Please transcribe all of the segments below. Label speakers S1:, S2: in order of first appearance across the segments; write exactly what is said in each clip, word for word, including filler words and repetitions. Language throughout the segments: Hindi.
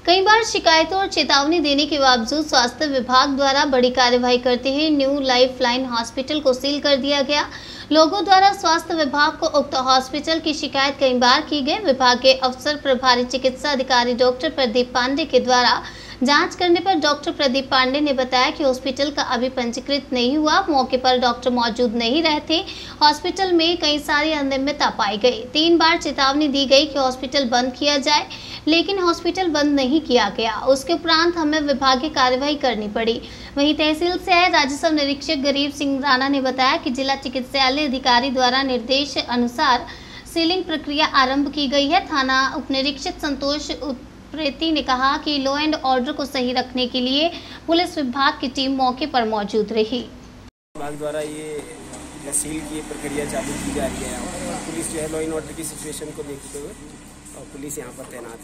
S1: कई बार शिकायतों और चेतावनी देने के बावजूद स्वास्थ्य विभाग द्वारा बड़ी कार्यवाही करते हुए न्यू लाइफ लाइन हॉस्पिटल को सील कर दिया गया। लोगों द्वारा स्वास्थ्य विभाग को उक्त हॉस्पिटल की शिकायत कई बार की गई। विभाग के अफसर प्रभारी चिकित्सा अधिकारी डॉक्टर प्रदीप पांडे के द्वारा जांच करने पर डॉक्टर प्रदीप पांडे ने बताया कि हॉस्पिटल का अभी पंजीकृत नहीं हुआ। मौके पर डॉक्टर मौजूद नहीं रहते। हॉस्पिटल में कई सारी अनियमितता पाई गई। तीन बार चेतावनी दी गई कि हॉस्पिटल बंद किया जाए, लेकिन हॉस्पिटल बंद नहीं किया गया। उसके उपरांत हमें विभागीय कार्यवाही करनी पड़ी। वहीं तहसील से आए राजस्व निरीक्षक गरीब सिंह राणा ने बताया कि जिला चिकित्सालय अधिकारी द्वारा निर्देश अनुसार सीलिंग प्रक्रिया आरंभ की गई है। थाना उप निरीक्षक संतोष प्रेती ने कहा कि लॉ एंड ऑर्डर को सही रखने के लिए पुलिस विभाग की टीम मौके पर मौजूद रही।
S2: विभाग द्वारा ये सील की प्रक्रिया चालू की जा रही है। और पुलिस जो है लॉ एंड ऑर्डर की सिचुएशन को देखते हुए और पुलिस यहाँ पर तैनात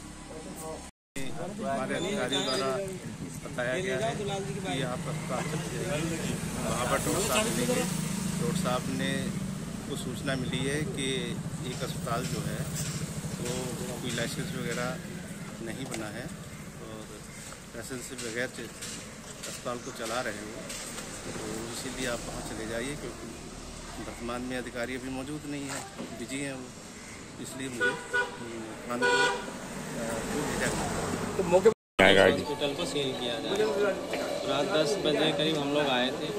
S2: है।
S3: हमारे अधिकारियों द्वारा बताया गया है कि यहाँ पर वहाँ पर डॉक्टर साहब मिलेंगे। डॉक्टर साहब ने को सूचना मिली है कि एक अस्पताल जो है वो कोई लाइसेंस वगैरह नहीं बना है और लाइसेंस से बगैर अस्पताल को चला रहे हो, तो इसीलिए आप वहाँ चले जाइए, क्योंकि वर्तमान में अधिकारी अभी मौजूद नहीं है, बिजी हैं वो, इसलिए मुझे थाने को भेजा गया।
S4: तो मौके
S5: हॉस्पिटल को सील किया जाए। रात दस बजे करीब हम लोग आए थे।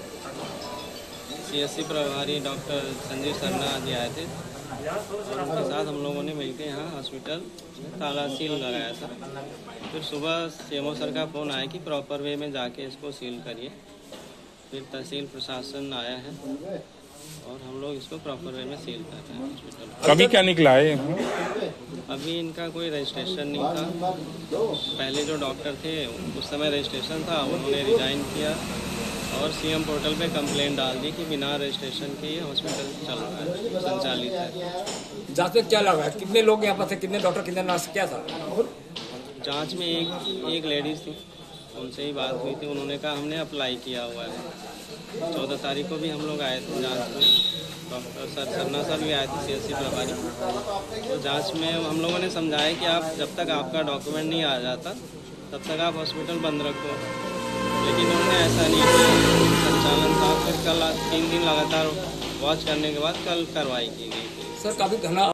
S5: सीएससी प्रभारी डॉक्टर संजीव शर्मा जी आए थे और उनके साथ हम लोगों ने मिलकर यहाँ हॉस्पिटल ताला सील लगाया था। फिर सुबह सीएमओ सर का फ़ोन आया कि प्रॉपर वे में जाके इसको सील करिए। फिर तहसील प्रशासन आया है और हम लोग इसको प्रॉपर वे में सील कर रहे हैं हॉस्पिटल।
S4: अभी क्या निकला है?
S5: अभी इनका कोई रजिस्ट्रेशन नहीं था। पहले जो डॉक्टर थे उस समय रजिस्ट्रेशन था, उन्होंने रिजाइन किया और सीएम पोर्टल पे कंप्लेंट डाल दी कि बिना रजिस्ट्रेशन के ये हॉस्पिटल चल रहा है, संचालित है।
S4: जांच में क्या लगा? कितने लोग यहाँ पर थे? कितने डॉक्टर, कितने नर्स, क्या था?
S5: जांच में एक एक लेडीज़ थी, उनसे ही बात हुई थी। उन्होंने कहा हमने अप्लाई किया हुआ है। चौदह तारीख को भी हम लोग आए थे जांच में। डॉक्टर सर सरना सर भी आए थे, सीएससी प्रभारी। तो जांच में हम लोगों ने समझाया कि आप जब तक आपका डॉक्यूमेंट नहीं आ जाता तब तक आप हॉस्पिटल बंद रखो, लेकिन उन्होंने ऐसा नहीं किया। संचालन था। फिर कल तीन दिन लगातार वॉच करने के बाद कल कार्रवाई की गई थी।
S4: सर काफ़ी घना